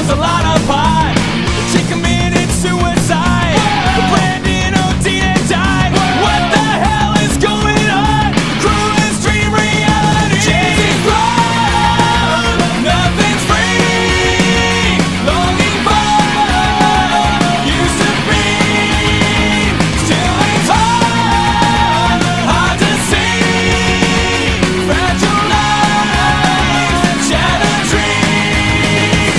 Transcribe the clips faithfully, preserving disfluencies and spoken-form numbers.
was a lot of pot. She committed suicide. Brandon O'Dean died. What the hell is going on? Cruelest dream reality. Chasing blood, nothing's free. Longing for used to be. Still it's hard, hard to see. Fragile lives and shattered dreams.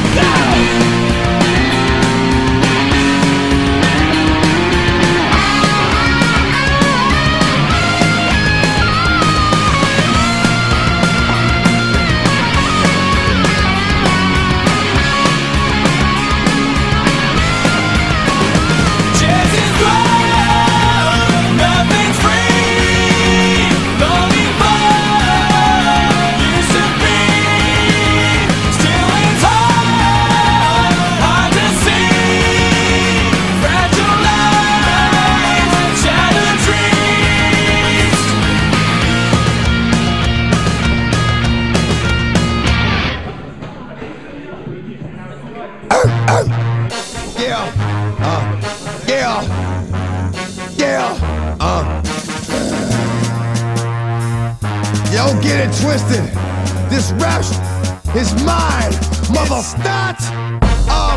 Chasing blood, nothing's free. Longing for used to be. Still it's hard, hard to see. Fragile lives and shattered dreams. Yeah, uh, yeah, yeah, uh. Yo, get it twisted. This rap is mine, mother. It's not a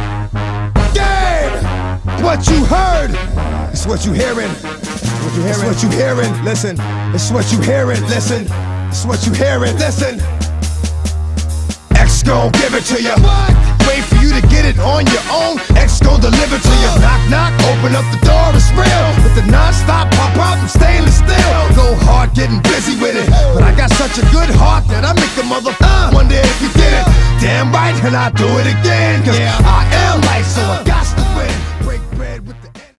game. What you heard, it's what you hearing. What you hearing? It's what you hearing. Listen, it's what you hearing. Listen, it's what you hearing. Listen. X gon' give it to you. Wait for you to get it on your own. X gon' deliver to you. Knock, knock, open up the door, it's real. With the non-stop pop out and stainless steel. Go hard, getting busy with it. But I got such a good heart that I make the mother uh, wonder if you did it. Damn right, and I do it again. Cause I am light, so I got